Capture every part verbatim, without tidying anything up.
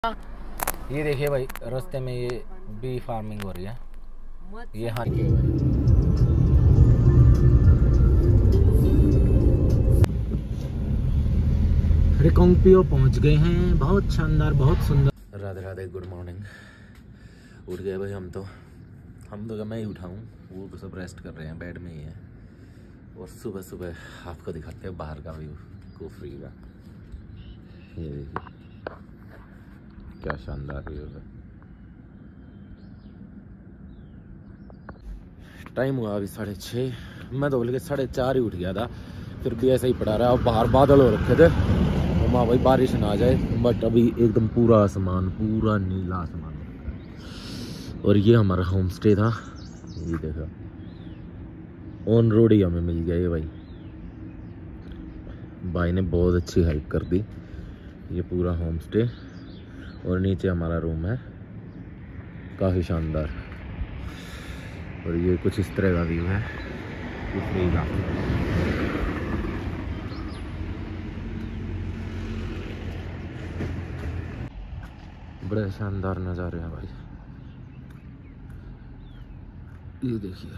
ये देखिए भाई, रास्ते में ये बी फार्मिंग हो रही है। ये हाँ के भाई रिकांगपिओ पहुंच गए हैं। बहुत शानदार, बहुत सुंदर। Radhe Radhe, good morning. उठ गए भाई हम तो हम तो मैं ही उठाऊँ, वो तो सब रेस्ट कर रहे हैं, बेड में ही है। और सुबह सुबह आपको दिखाते हैं बाहर का व्यू, कुफरी का। ये देखिए क्या शानदार व्यू है। टाइम हुआ अभी साढ़े छः। मैं तो बोल के साढ़े चार ही उठ गया था, फिर भी ऐसा ही पड़ा रहा। और बाहर बादल हो रखे थे, तो माँ भाई बारिश ना आ जाए। बट अभी एकदम पूरा आसमान, पूरा नीला आसमान। और ये हमारा होम स्टे था। ये देखा, ऑन रोड ही हमें मिल गया ये भाई। भाई ने बहुत अच्छी हेल्प कर दी। ये पूरा होम स्टे और नीचे हमारा रूम है, काफ़ी शानदार। और ये कुछ इस तरह का व्यू है कुफरी का। बड़े शानदार नज़ारे हैं भाई। ये देखिए,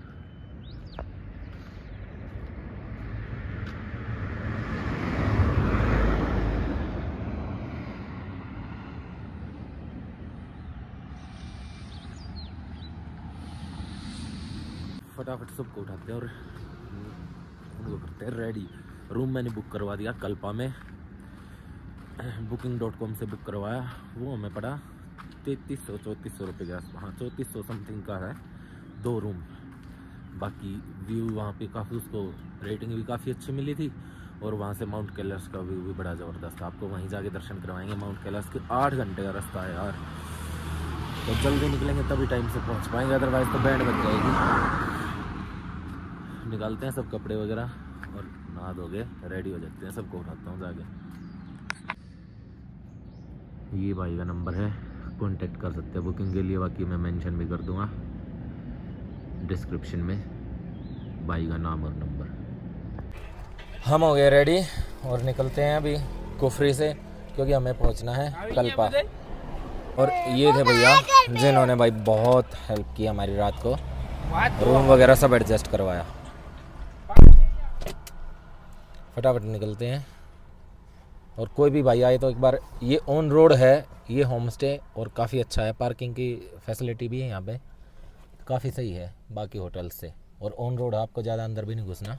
फटाफट सबको उठाते हैं और उनको करते हैं रेडी। रूम मैंने बुक करवा दिया कल्पा में, बुकिंग डॉट कॉम से बुक करवाया। वो हमें पड़ा तैंतीस सौ चौंतीस सौ रुपये के आसपास। हाँ, चौंतीस सौ समथिंग का है दो रूम। बाकी व्यू वहाँ पे काफ़ी, उसको रेटिंग भी काफ़ी अच्छी मिली थी। और वहाँ से माउंट कैलाश का व्यू भी बड़ा ज़बरदस्त था। आपको वहीं जाके दर्शन करवाएंगे। माउंट कैलाश के आठ घंटे का रास्ता है यार, तो जल्दी निकलेंगे तभी टाइम से पहुँच पाएंगे, अदरवाइज़ तो बैंड बज जाएगी। निकालते हैं सब कपड़े वगैरह और नहा धो के रेडी हो जाते हैं। सबको उठाता हूँ जाके। ये भाई का नंबर है, कांटेक्ट कर सकते हैं बुकिंग के लिए। बाकी मैं मेंशन भी कर दूंगा डिस्क्रिप्शन में भाई का नाम और नंबर। हम हो गए रेडी और निकलते हैं अभी कुफरी से, क्योंकि हमें पहुंचना है कल्पा। और ये थे भैया जिन्होंने भाई बहुत हेल्प की हमारी रात को, रूम वगैरह सब एडजस्ट करवाया। फटाफट निकलते हैं। और कोई भी भाई आए तो एक बार, ये ऑन रोड है ये होम स्टे, और काफ़ी अच्छा है। पार्किंग की फैसिलिटी भी है यहाँ पे, काफ़ी सही है बाकी होटल से। और ऑन रोड आपको ज़्यादा अंदर भी नहीं घुसना।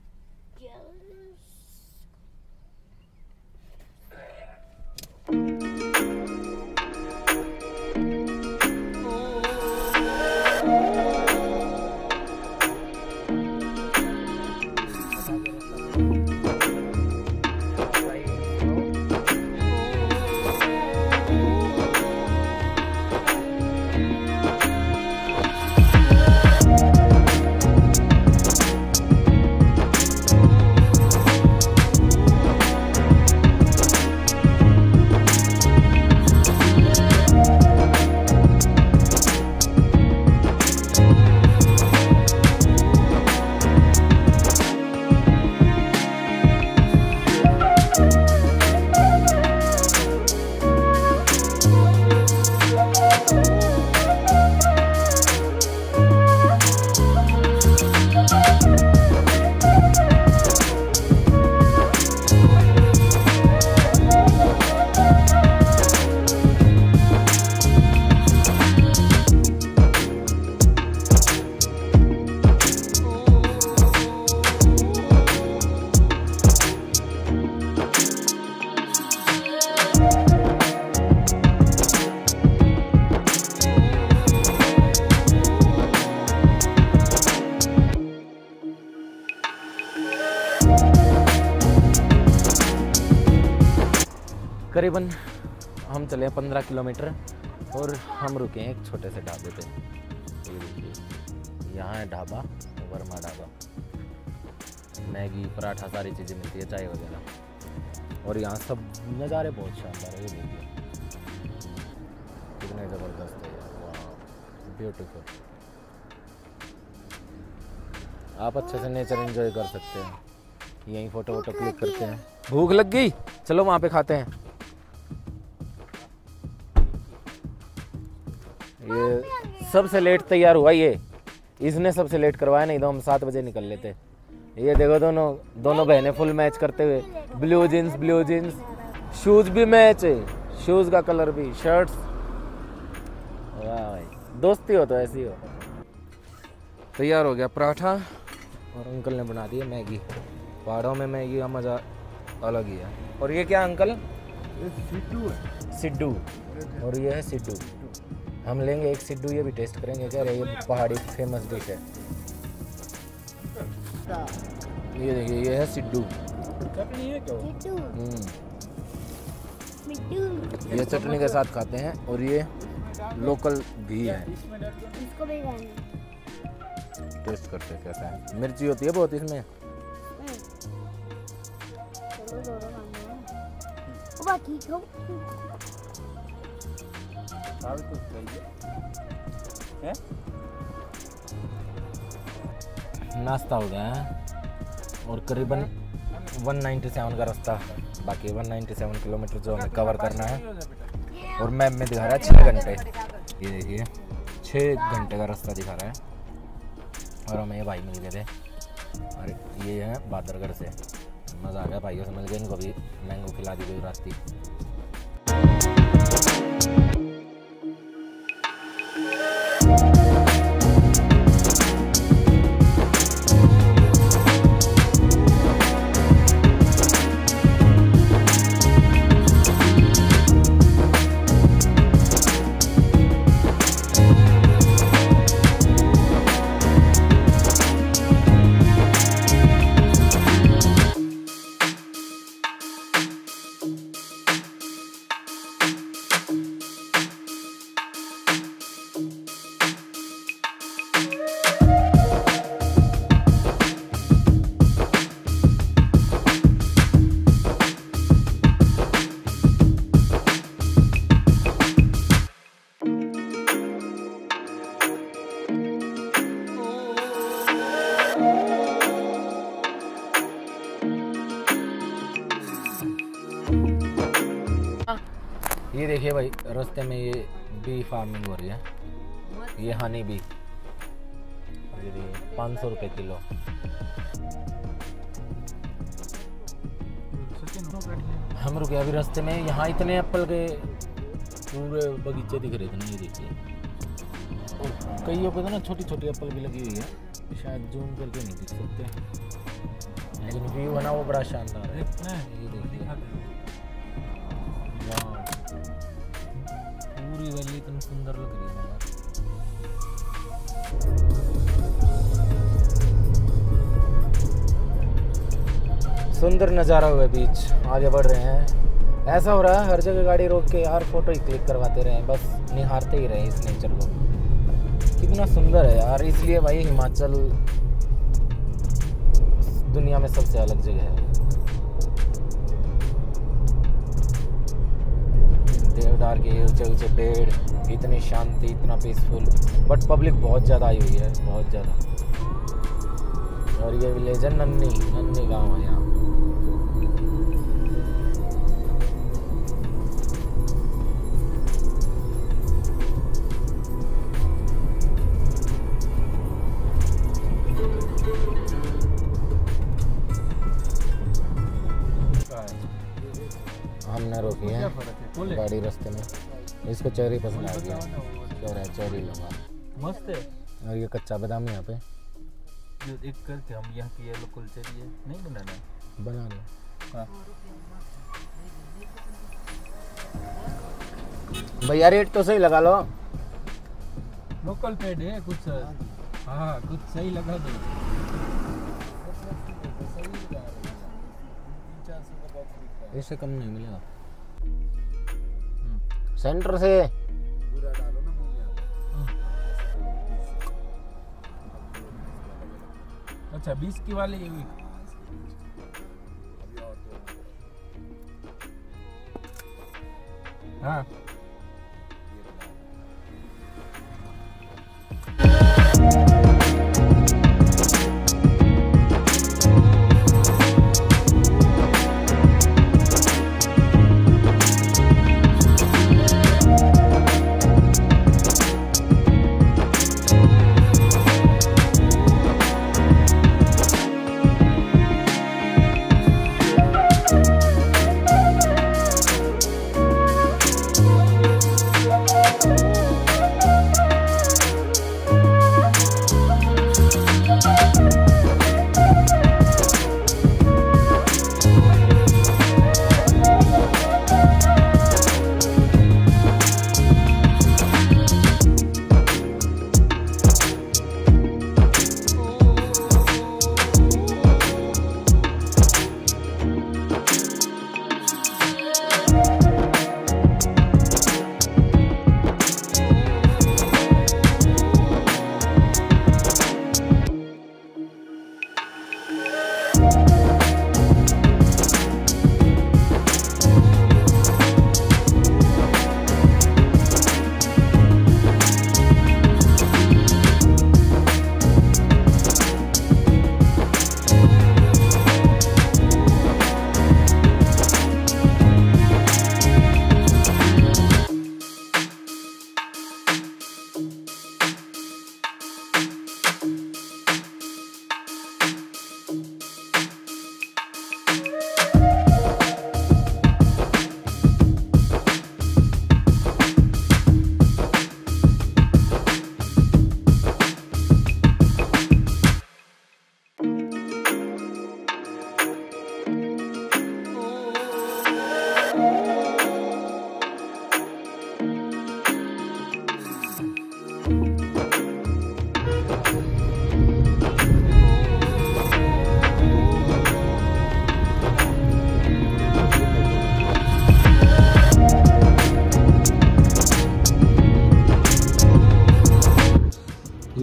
करीबन हम चले पंद्रह किलोमीटर और हम रुके हैं एक छोटे से ढाबे पे। ये देखिए, यहाँ है ढाबा, वर्मा ढाबा। मैगी, पराठा, सारी चीज़ें मिलती है, चाय वगैरह। और यहाँ सब नज़ारे बहुत शानदार है। ये देखिए कितने ज़बरदस्त है, वाह ब्यूटीफुल। आप अच्छे से नेचर एंजॉय कर सकते हैं। यहीं फ़ोटो वोटो क्लिक करते हैं। भूख लग गई, चलो वहाँ पे खाते हैं। ये सबसे लेट तैयार हुआ ये, इसने सबसे लेट करवाया, नहीं तो हम सात बजे निकल लेते। ये देखो दोनों दोनों बहनें फुल मैच करते हुए, blue jeans blue jeans, shoes भी मैच है, शूज का कलर भी, शर्ट्स। वाह भाई, दोस्ती हो तो ऐसी हो। तैयार हो गया पराठा और अंकल ने बना दिया मैगी। पहाड़ों में मैगी का मज़ा अलग ही है। और ये क्या अंकल? सिड्डू है। सिड्डू। और ये है सिड्डू। हम लेंगे एक सिड्डू, ये भी टेस्ट करेंगे क्या। ये पहाड़ी फेमस डिश है। ये देखिए, ये है सिड्डू। चटनी है क्या? हम्म, ये चटनी के साथ खाते हैं। और ये लोकल घी है। इसको भी खाना। टेस्ट करते हैं कैसा है। मिर्ची होती है बहुत इसमें। चलो दोनों खाना है। वो बाकी खाओ। साल तो सही है। नाश्ता हो गया है और करीबन एक सौ सत्तानवे का रास्ता बाकी, एक सौ सत्तानवे किलोमीटर जो हमें कवर करना है। और मैप में दिखा रहा है छः घंटे। ये देखिए, छः घंटे का रास्ता दिखा रहा है। और हमें ये भाई मिल गए थे, और ये है बादरगढ़ से। मज़ा आ गया, भाइयों से मिल गए। इनको भी मैंगो खिला दी गई रास्ती। ये देखिए भाई, रास्ते में ये बी फार्मिंग हो रही है, ये हनी बी। ये देखिए पाँच सौ रुपये किलो। हम रुके अभी रास्ते में। यहाँ इतने एप्पल के पूरे बगीचे दिख रहे थे ना, ये देखिए। और कईयों पे तो ना छोटी छोटी एप्पल भी लगी हुई है, शायद जूम करके नहीं दिख सकते, लेकिन व्यू है ना वो बड़ा शानदार है। ये देखिए, वाह, पूरी वैली इतनी सुंदर लग रही है ना। सुंदर नज़ारा हुआ बीच। आगे बढ़ रहे हैं। ऐसा हो रहा है हर जगह गाड़ी रोक के यार फोटो ही क्लिक करवाते रहे, बस निहारते ही रहे इस नेचर को। कितना सुंदर है यार। इसलिए भाई हिमाचल दुनिया में सबसे अलग जगह है। देवदार के ऊंचे ऊंचे पेड़, इतनी शांति, इतना पीसफुल। बट पब्लिक बहुत ज़्यादा आई हुई है, बहुत ज़्यादा। और ये विलेज है नन्नी, नन्नी गांव है यहाँ। हमने रोकी है गाड़ी रास्ते में। इसको चेरी पसंद आ गया, कह रहा है चेरी लूँगा। मस्त है। और ये कच्चा बादाम यहाँ पे जो एक करके हम यहाँ की येलो कुलचे लिए नहीं बनाना है, बना लो। हाँ। भैया रेट तो सही लगा लो। लोकल पेड़ है कुछ। हाँ कुछ सही लगा दो। इससे कम नहीं मिलेगा सेंटर से। अच्छा बीस की वाली ये भी। हाँ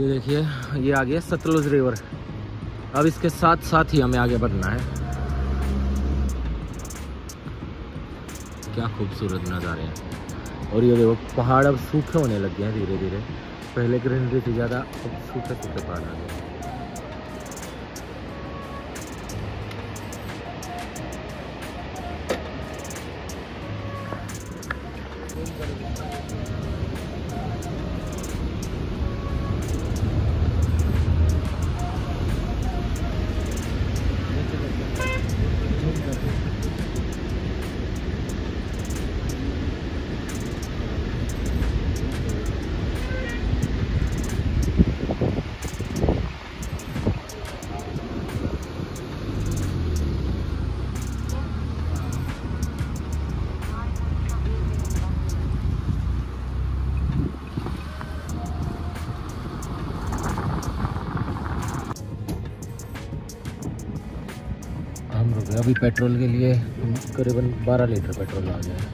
ये देखिए, ये आ गया सतलुज रिवर। अब इसके साथ साथ ही हमें आगे बढ़ना है। क्या खूबसूरत नज़ारे हैं। और ये देखो पहाड़ अब सूखे होने लग गए हैं धीरे धीरे। पहले ग्रीनरी थी ज़्यादा, अब सूखे सूखे पहाड़ आ गए। हम रुके अभी पेट्रोल के लिए, करीबन बारह लीटर पेट्रोल आ गया है।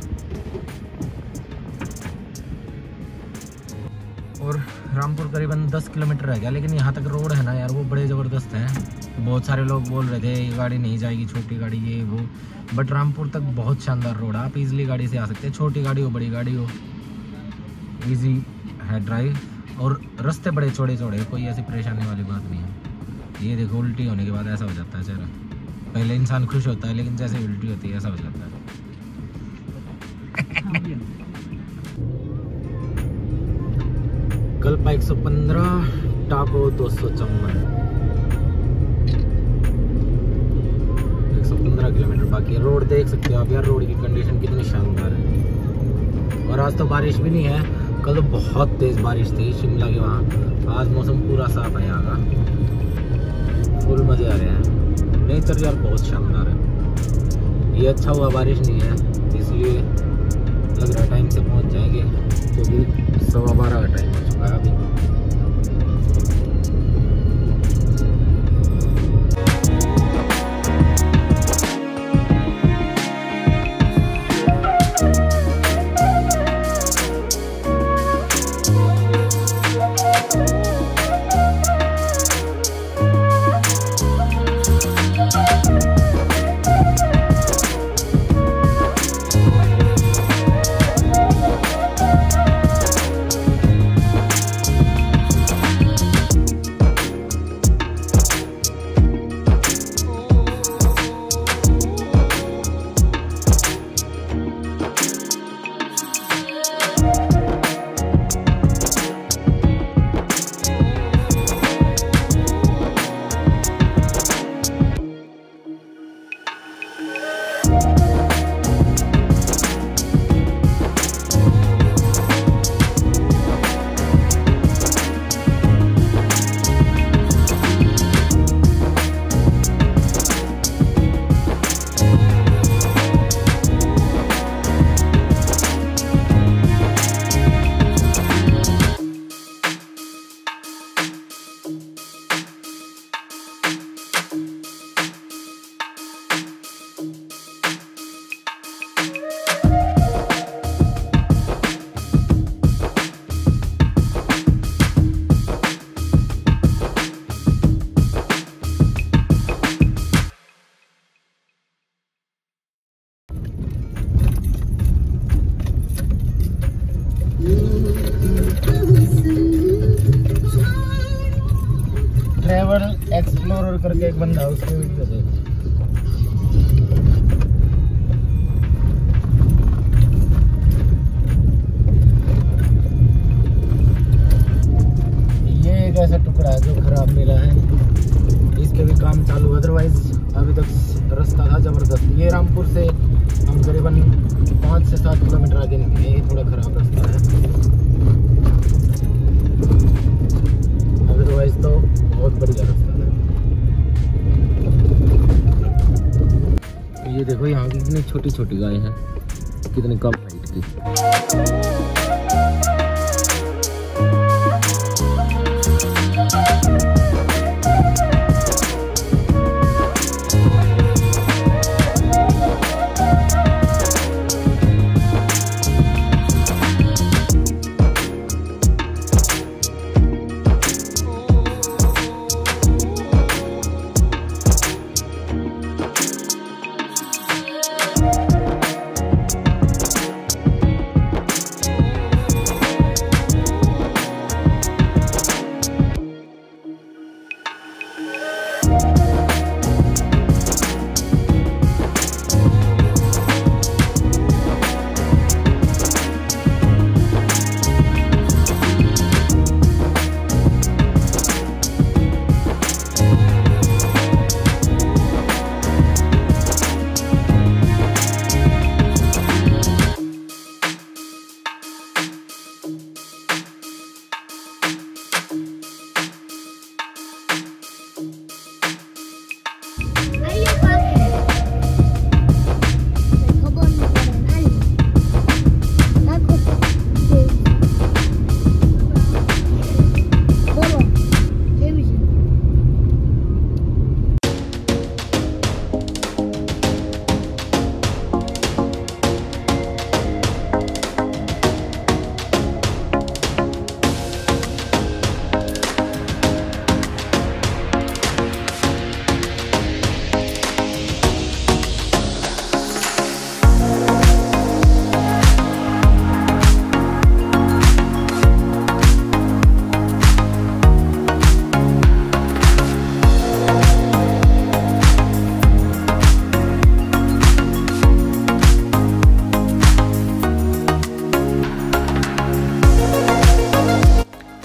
और रामपुर करीबन दस किलोमीटर रह गया, लेकिन यहाँ तक रोड है ना यार, वो बड़े ज़बरदस्त हैं। बहुत सारे लोग बोल रहे थे ये गाड़ी नहीं जाएगी, छोटी गाड़ी ये वो, बट रामपुर तक बहुत शानदार रोड है। आप इजीली गाड़ी से आ सकते हैं, छोटी गाड़ी हो बड़ी गाड़ी हो, इजी है ड्राइव। और रास्ते बड़े चौड़े चौड़े, कोई ऐसी परेशानी वाली बात नहीं है। ये देखो उल्टी होने के बाद ऐसा हो जाता है चेहरा। पहले इंसान खुश होता है, लेकिन जैसे उल्टी होती है ऐसा हो जाता है। कल्पा एक सौ पंद्रह, टाको दो सौ चौवन, एक सौ पंद्रह किलोमीटर बाकी है। रोड देख सकते हो आप यार, रोड की कंडीशन कितनी शानदार है। और आज तो बारिश भी नहीं है, कल तो बहुत तेज बारिश थी शिमला के वहाँ। आज मौसम पूरा साफ है यहाँ का, फुल मजे आ रहे हैं। नेचर यार बहुत शानदार है। ये अच्छा हुआ बारिश नहीं है, इसलिए लग रहा है टाइम से पहुंच जाएंगे, क्योंकि सवा बारह का टाइम हो चुका है अभी। ट्रैवल एक्सप्लोरर करके एक बंदा, उसके वीडियो देख। ये एक ऐसा टुकड़ा है जो खराब मिला है, इसके भी काम चालू, अदरवाइज अभी तक रास्ता था जबरदस्त। ये रामपुर से हम करीबन पाँच से सात किलोमीटर आगे निकले, ये थोड़ा खराब रास्ता है, अदरवाइज तो बहुत बढ़िया रास्ता है। ये देखो यहाँ की कितनी छोटी छोटी गाय हैं, कितनी कम हाइट की।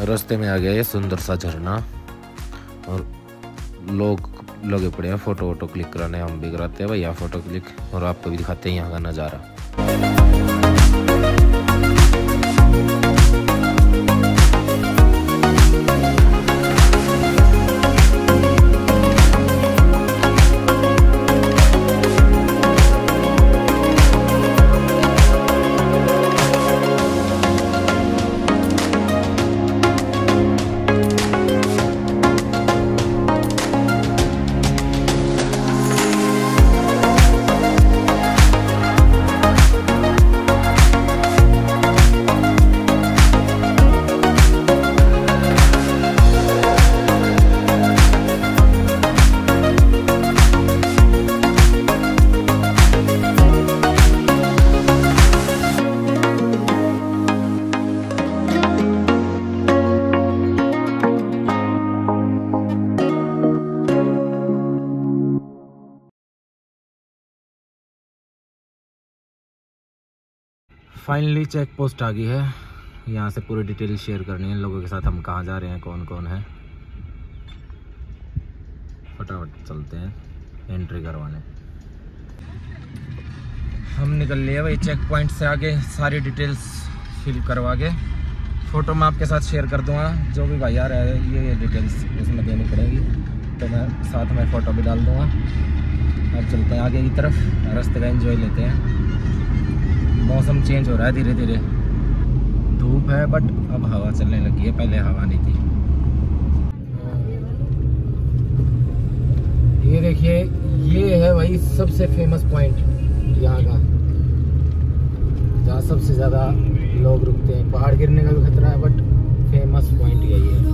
रास्ते में आ गया ये सुंदर सा झरना और लोग लगे पड़े हैं फ़ोटो वोटो क्लिक कराने। हम भी कराते हैं भैया फ़ोटो क्लिक और आपको भी दिखाते हैं यहाँ का नज़ारा। फाइनली चेक पोस्ट आ गई है। यहाँ से पूरी डिटेल शेयर करनी है लोगों के साथ, हम कहाँ जा रहे हैं, कौन कौन है। फटाफट चलते हैं एंट्री करवाने। हम निकल लिए भाई चेक पॉइंट से आगे, सारी डिटेल्स फिल करवा के फ़ोटो मैं आपके साथ शेयर कर दूँगा। जो भी भाई आ रहा है ये डिटेल्स उसमें देनी पड़ेगी, तो मैं साथ में फ़ोटो भी डाल दूँगा। अब चलते हैं आगे की तरफ, रास्ते का एंजॉय लेते हैं। मौसम चेंज हो रहा है धीरे धीरे, धूप है बट अब हवा चलने लगी है, पहले हवा नहीं थी। ये देखिए ये है भाई सबसे फेमस पॉइंट यहाँ का, जहाँ सबसे ज़्यादा लोग रुकते हैं। पहाड़ गिरने का भी खतरा है बट फेमस पॉइंट यही है।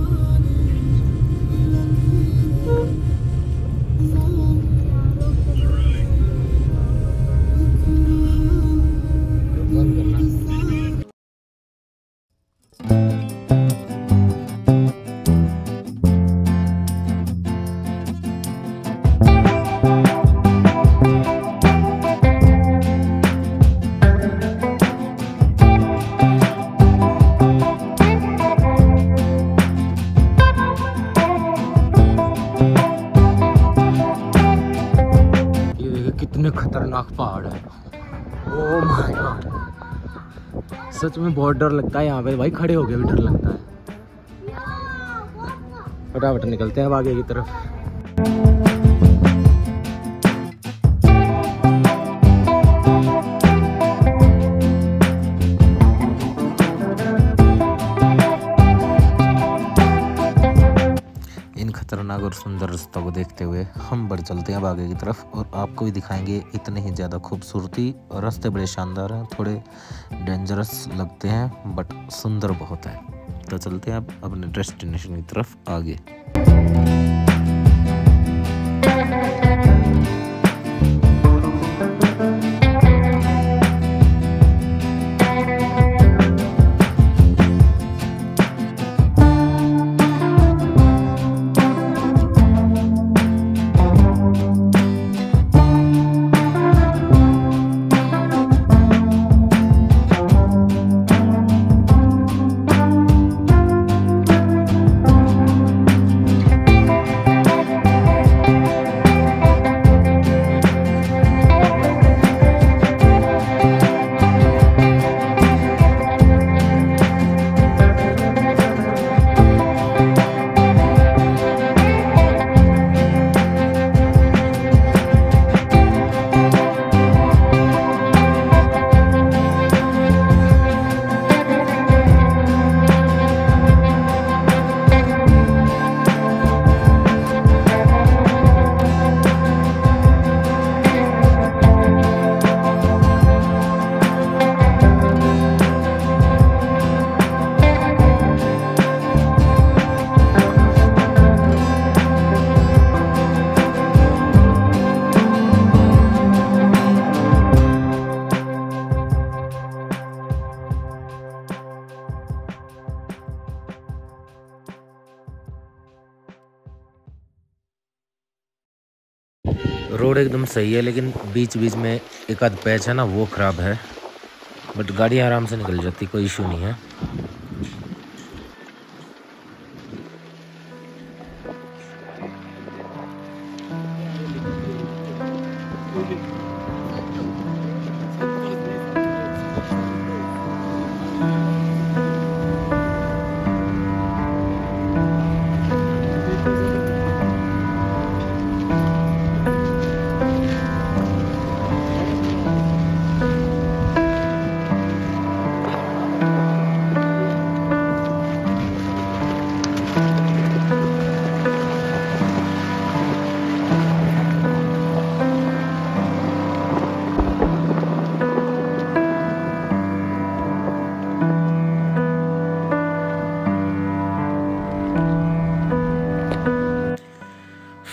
कितने खतरनाक पहाड़ है, ओह माय गॉड। सच में बहुत डर लगता है यहाँ पे भाई, खड़े होके भी डर लगता है। फटाफट निकलते हैं अब आगे की तरफ। खतरनाक और सुंदर रास्ता को देखते हुए हम बढ़ चलते हैं अब आगे की तरफ, और आपको भी दिखाएंगे इतने ही ज़्यादा खूबसूरती। और रास्ते बड़े शानदार हैं, थोड़े डेंजरस लगते हैं बट सुंदर बहुत है। तो चलते हैं अब अपने डेस्टिनेशन की तरफ आगे। रोड एकदम सही है, लेकिन बीच बीच में एक आध पैच है ना वो ख़राब है, बट गाड़ी आराम से निकल जाती, कोई इशू नहीं है।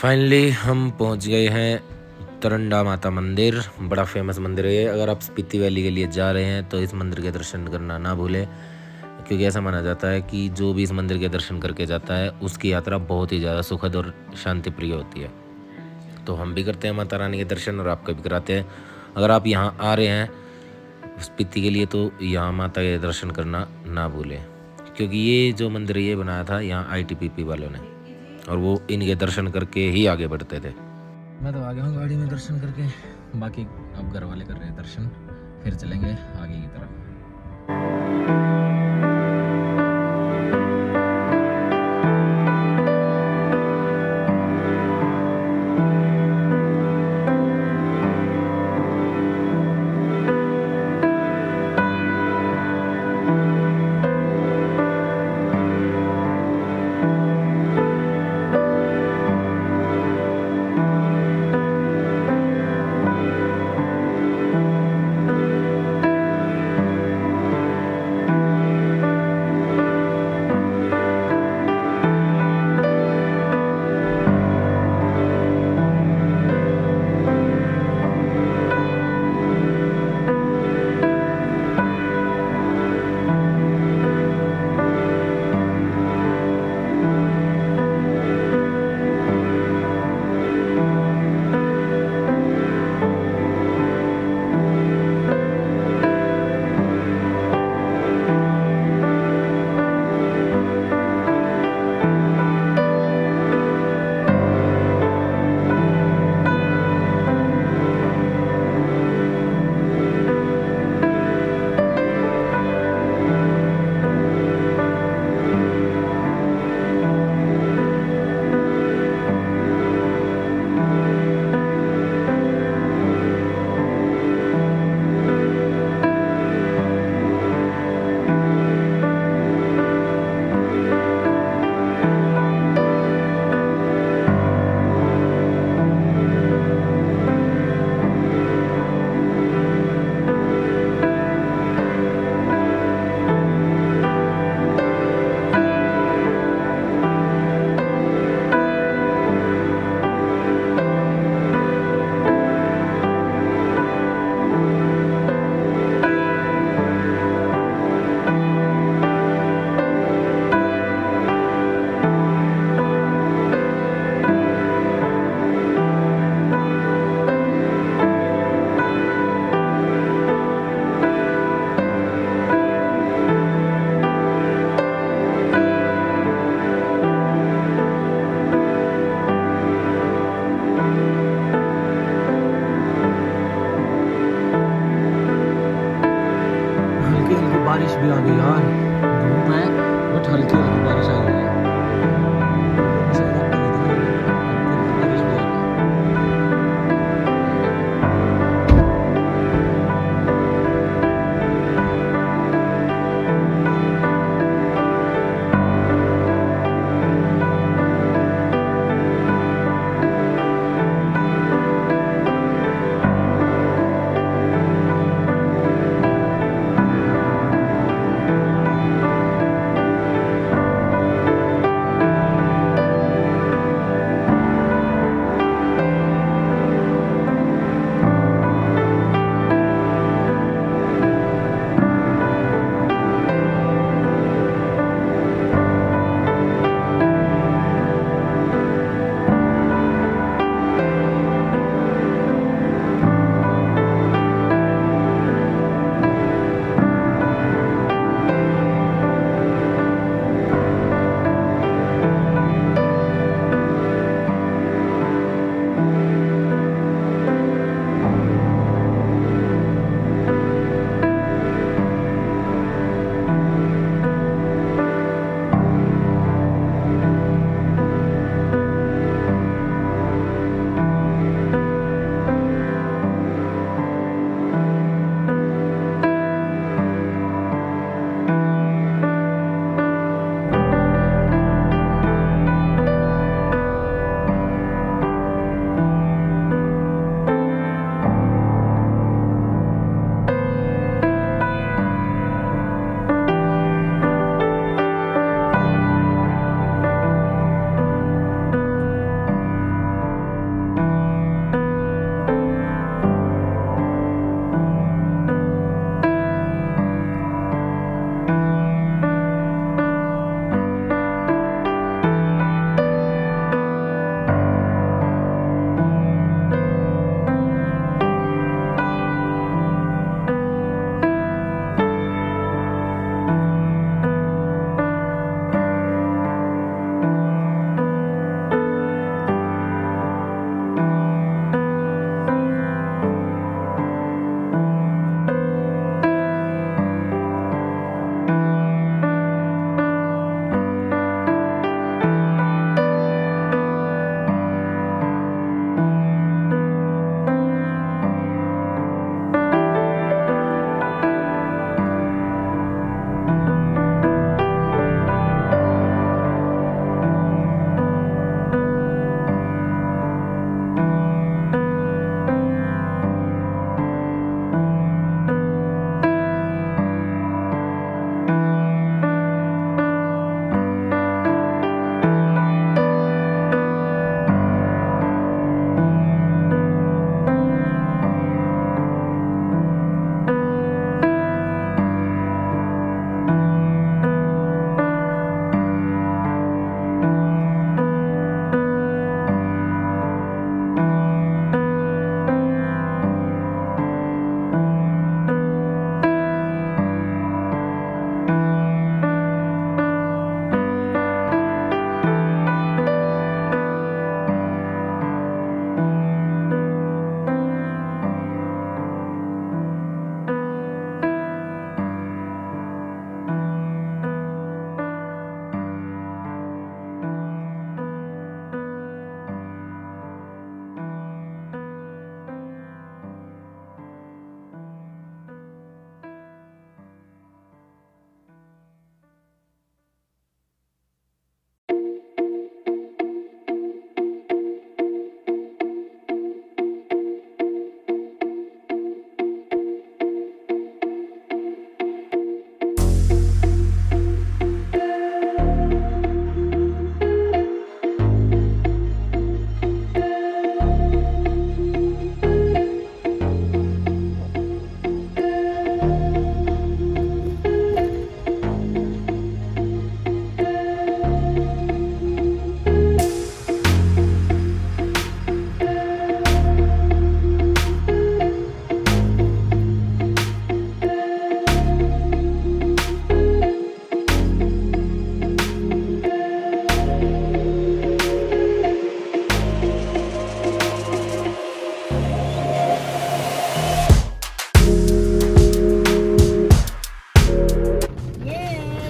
फाइनली हम पहुंच गए हैं तरंडा माता मंदिर। बड़ा फेमस मंदिर है ये। अगर आप स्पीति वैली के लिए जा रहे हैं तो इस मंदिर के दर्शन करना ना भूलें, क्योंकि ऐसा माना जाता है कि जो भी इस मंदिर के दर्शन करके जाता है उसकी यात्रा बहुत ही ज़्यादा सुखद और शांति प्रिय होती है। तो हम भी करते हैं माता रानी के दर्शन और आपको भी कराते हैं। अगर आप यहाँ आ रहे हैं स्पीति के लिए तो यहाँ माता के दर्शन करना ना भूलें, क्योंकि ये जो मंदिर ये बनाया था यहाँ आई टी पी पी वालों ने, और वो इनके दर्शन करके ही आगे बढ़ते थे। मैं तो आ गया हूँ गाड़ी में दर्शन करके, बाकी अब घर वाले कर रहे हैं दर्शन, फिर चलेंगे आगे की तरफ।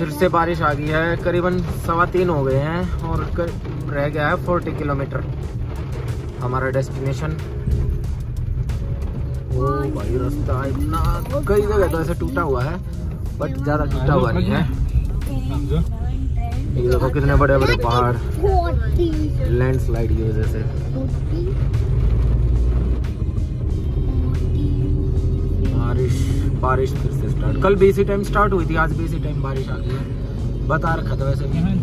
फिर से बारिश आ गई है। करीबन सवा तीन हो गए हैं और कर, रह गया है चालीस किलोमीटर हमारा डेस्टिनेशन। ओ भाई रास्ता इतना कई जगह तो ऐसे टूटा हुआ है बट ज़्यादा टूटा हुआ नहीं है। ये देखो कितने बड़े बड़े पहाड़ लैंडस्लाइड की वजह से। बारिश बारिश फिर से स्टार्ट। कल भी इसी टाइम स्टार्ट हुई थी, आज भी इसी टाइम बारिश आ गई है। बता रखा था वैसे भी।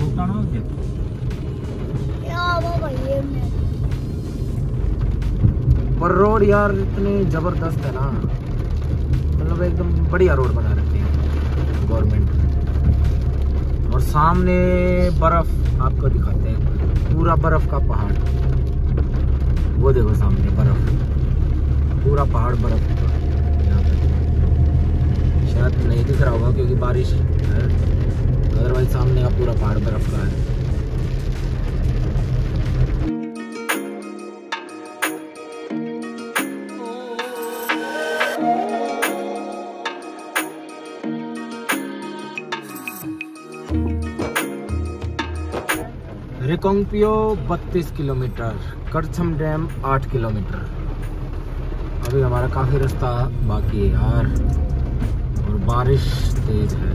पर रोड यार इतनी जबरदस्त है ना, मतलब एकदम बढ़िया रोड बना रखी है गवर्नमेंट। और सामने बर्फ आपको दिखाते हैं, पूरा बर्फ का पहाड़। वो देखो सामने बर्फ, पूरा पहाड़ बर्फ का। यहाँ पे शायद नहीं दिख रहा होगा क्योंकि बारिश है, अदरवाइज सामने का पूरा पहाड़ बर्फ का है। रिकोंगपियो बत्तीस किलोमीटर, करछम डैम आठ किलोमीटर। अभी हमारा काफ़ी रास्ता बाकी है यार, और बारिश तेज है।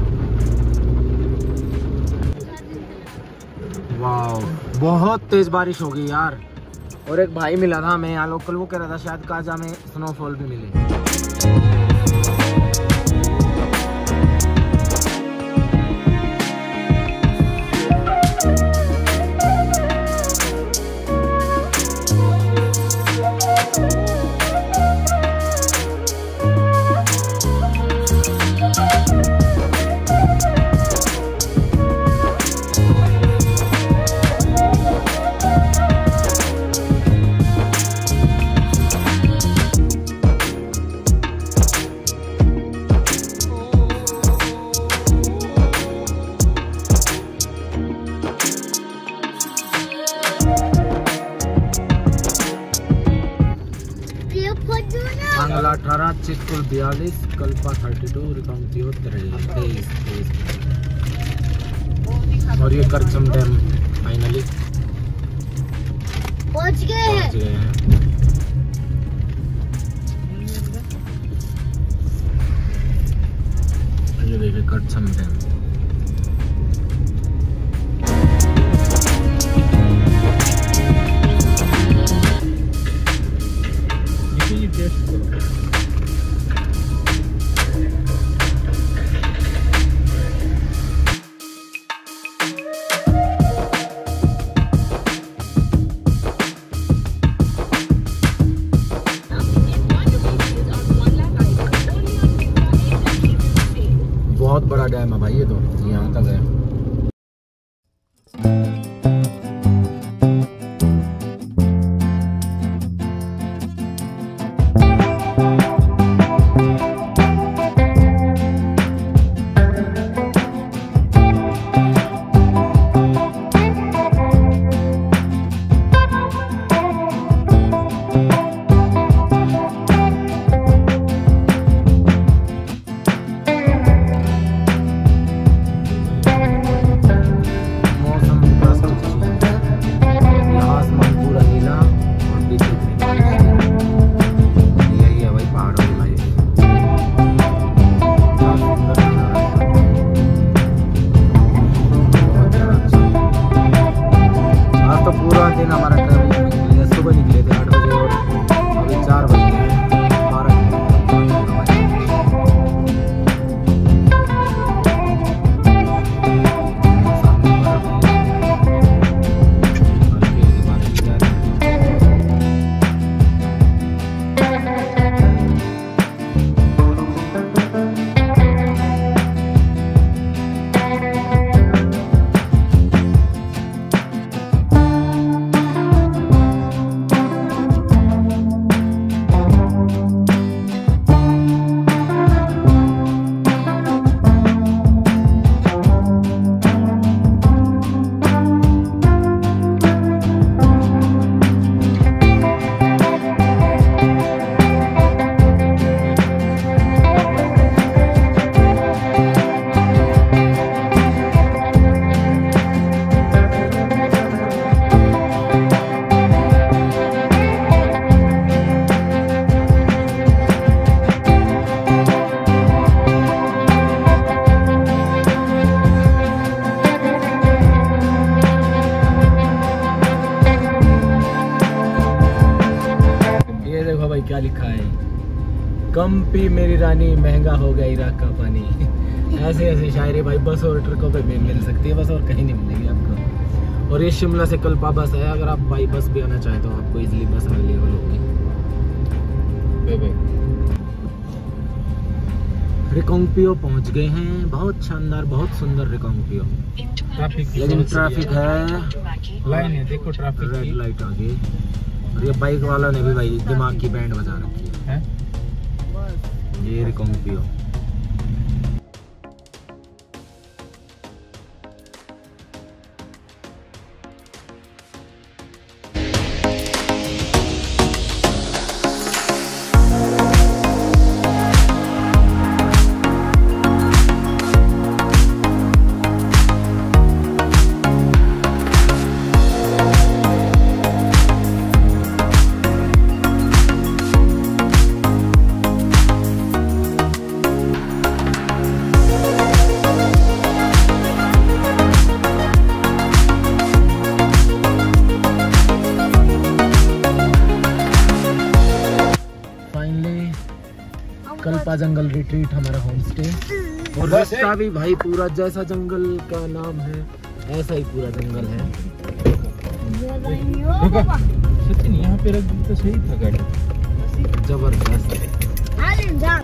वाह बहुत तेज बारिश हो गई यार। और एक भाई मिला था हमें यहाँ लोकल, वो कह रहा था शायद काजा में स्नोफॉल भी मिली। अठारह, चित्कुल बयालीस, कल्पा थर्टी टू, रिकांगपियो तेईस तेईस। और ये करछम डैम फाइनली पहुंच गए हैं। ये देखिए करछम डैम। बहुत बड़ा डैम है भाई ये तो, यहाँ तक है। का लिखा है, कम पी मेरी रानी महंगा हो गया इराक का पानी। ऐसे ऐसे शायरी भाई बस और ट्रकों पे भी मिल सकती है, बस और कहीं नहीं मिलेगी आपको। और ये शिमला से कल्पा बस है, अगर आप बाई बस भी आना चाहें तो आपको इजीली बस अवेलेबल होगी। रिकांगपिओ पहुंच गए हैं, बहुत शानदार बहुत सुंदर रिकांगपिओ। ट्रैफिक लेकिन ट्रैफिक है, लाइन है, देखो ट्रैफिक रेड की लाइट आ गई। और ये बाइक वाला ने भी भाई दिमाग की बैंड बजा रखी है, है। ये रिकांगपिओ। कल्पा जंगल रिट्रीट हमारा होम स्टे। और रास्ता भी भाई पूरा जैसा जंगल का नाम है ऐसा ही पूरा जंगल है। सचिन यहाँ पे रख दी तो सही था गाड़ी, जबरदस्त। आलिम जा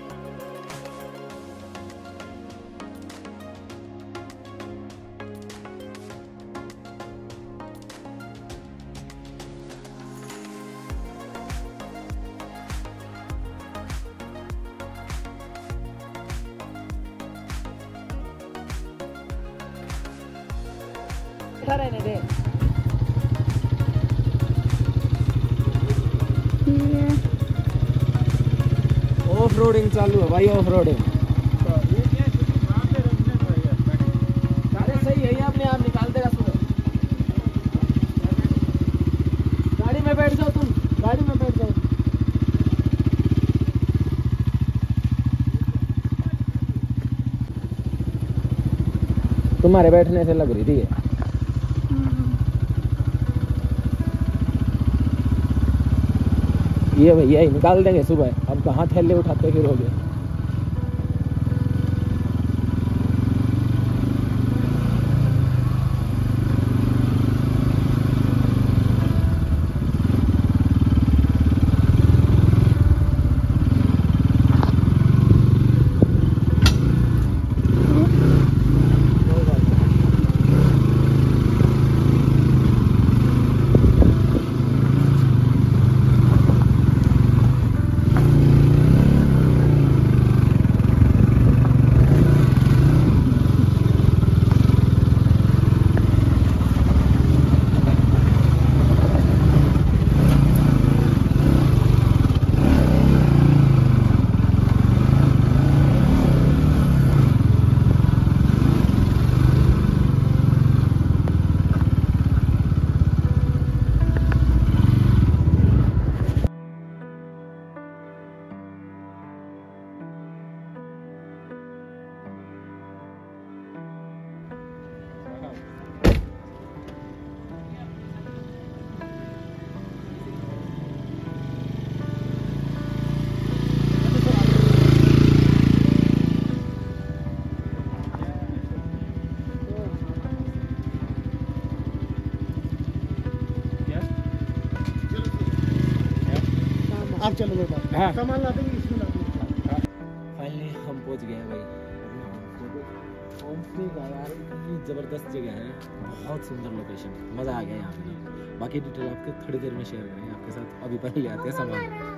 रहने दे। ऑफ रोडिंग चालू है भाई, ऑफ रोडिंग। अरे सही है, ये अपने आप निकाल देगा सुबह। गाड़ी में बैठ जाओ, तुम गाड़ी में बैठ जाओ। तुम्हारे बैठने से लग रही थी ये। ये भैया ही निकाल देंगे सुबह, अब कहाँ थैले उठाते फिरोगे। आप चलो मेरे पास, हाँ। सामान ला देंगे इसमें ला देंगे। फाइनली हम पहुंच गए हैं भाई होम स्टे का। यार इतनी ज़बरदस्त जगह है, बहुत सुंदर लोकेशन, मज़ा आ गया यहाँ पे। बाकी डिटेल आपके थोड़ी देर में शेयर करेंगे आपके साथ। अभी पहले आते हैं सामान।